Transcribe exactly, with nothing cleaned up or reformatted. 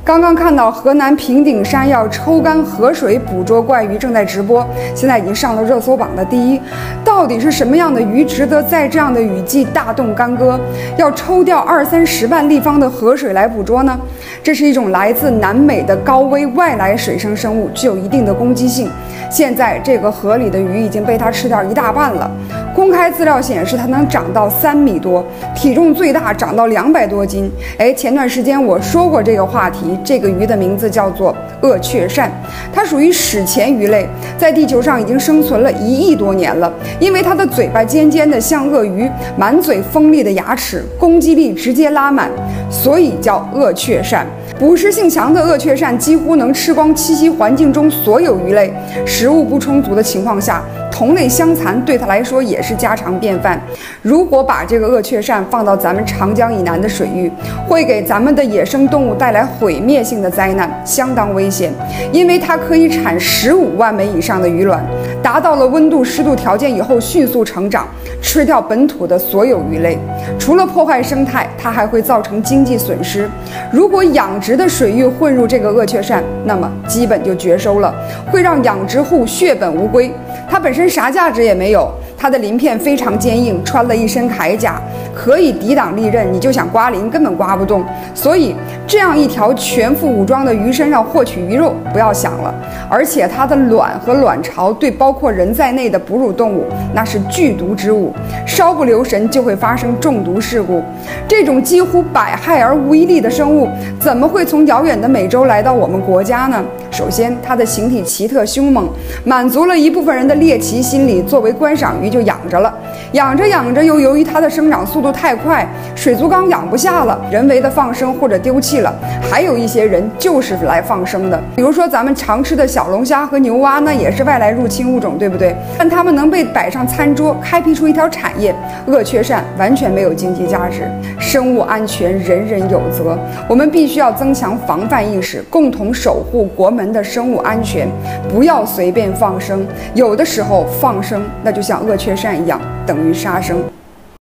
刚刚看到河南平顶山要抽干河水捕捉怪鱼正在直播，现在已经上了热搜榜的第一。到底是什么样的鱼值得在这样的雨季大动干戈，要抽调二三十万立方的河水来捕捉呢？这是一种来自南美的高危外来水生生物，具有一定的攻击性。现在这个河里的鱼已经被它吃掉一大半了。公开资料显示，它能长到三米多，体重最大长到两百多斤。哎，前段时间我说过这个话题，这个鱼的名字叫做鳄雀鳝，它属于史前鱼类，在地球上已经生存了一亿多年了。因为它的嘴巴尖尖的像鳄鱼，满嘴锋利的牙齿，攻击力直接拉满，所以叫鳄雀鳝。捕食性强的鳄雀鳝几乎能吃光栖息环境中所有鱼类，食物不充足的情况下，同类相残对它来说也是家常便饭。如果把这个鳄雀鳝放到咱们长江以南的水域，会给咱们的野生动物带来毁灭性的灾难，相当危险。因为它可以产十五万枚以上的鱼卵，达到了温度湿度条件以后迅速成长，吃掉本土的所有鱼类。除了破坏生态，它还会造成经济损失。如果养殖的水域混入这个鳄雀鳝，那么基本就绝收了，会让养殖户血本无归。它本身啥价值也没有，它的鳞片非常坚硬，穿了一身铠甲，可以抵挡利刃，你就想刮鳞根本刮不动。所以这样一条全副武装的鱼身上获取鱼肉不要想了。而且它的卵和卵巢对包括人在内的哺乳动物那是剧毒之物，稍不留神就会发生中毒事故。这种几乎百害而无一利的生物怎么会从遥远的美洲来到我们国家呢？首先它的形体奇特凶猛，满足了一部分人的猎奇心理，作为观赏鱼就养着了。养着养着又由于它的生长速度太快，水族缸养不下了，人为的放生或者丢弃了。还有一些人就是来放生的，比如说咱们常吃的小龙虾和牛蛙，那也是外来入侵物种，对不对？但它们能被摆上餐桌，开辟出一条产业。鳄雀鳝完全没有经济价值。生物安全人人有责，我们必须要增强防范意识，共同守护国门的生物安全，不要随便放生。有的时候放生那就像鳄雀鳝一样，等于杀生。